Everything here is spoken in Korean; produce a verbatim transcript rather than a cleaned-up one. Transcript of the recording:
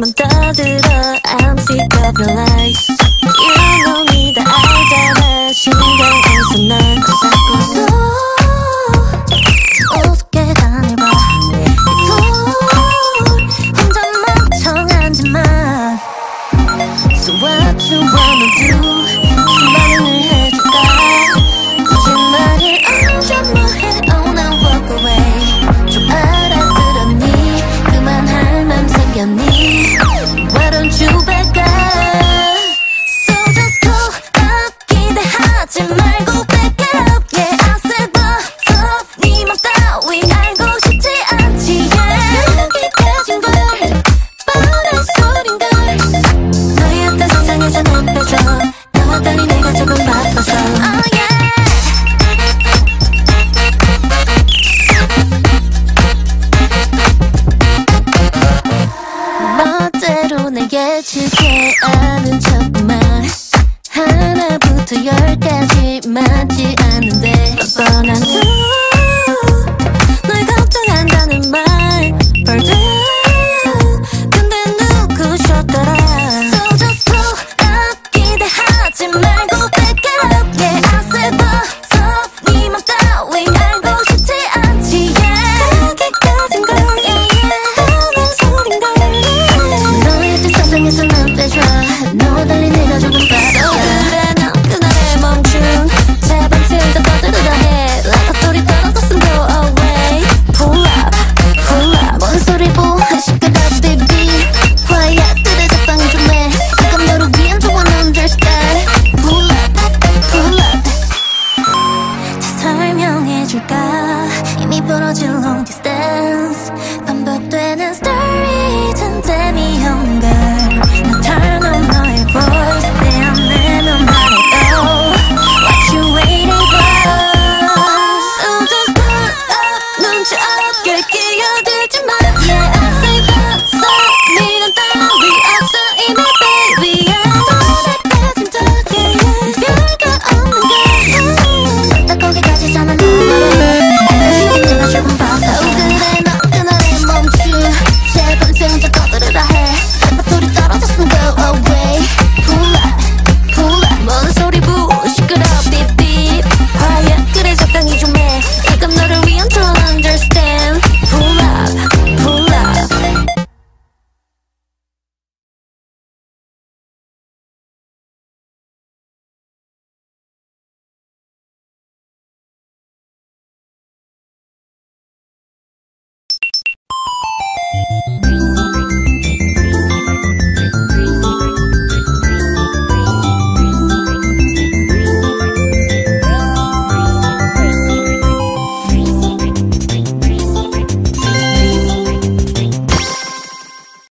입만 떠들어 I'm sick of your lies You know me 다 알잖아 신경 안 써 난 자꾸 또 우습게 다녀봐 혼자 멍청하지 마 So what you wanna do 수많은 일 해줄까 거짓말이 아니야 뭐해 Oh now walk away 좀 알아들었니 그만할 맘 생겼니 Why don't you back up So just go up 기대하지 말고 back up Yeah I said buzz off 네 맘 따위 알고 싶지 않지 Yeah 여기까진 걸 뻔한 소린걸 너희한테 세상에서 난 빼줘 너와 달리 내가 조금 바빠서 Oh yeah 멋대로 내게 칠게 아는 척만 하나부터 열까지 맞지 않는데 뻔한 두 널 걱정한다는 말 벌드 근데 누구 셨더라 So just go up 기대하지 말고 back it up Yeah I said buzz off 네 맘 따위 알고 싶지 않지 Yeah 여기까진 걸 Yeah yeah 뻔한 소린걸 너희들 세상에서 난 빼줘 너와 달리 내가 조금 바빠 그래 넌 그날에 멈춘 제밤새 혼자 떠들으려 해 Like a 똘이 떨어졌음 go away Pull up, pull up 뭔 소리 보해 시끄럽 baby Quiet 들에 적당히 좀해 이건 너를 위한 조언 understand Pull up, pull up 자 설명해줄까 이미 벌어진 long distance 반복되는 story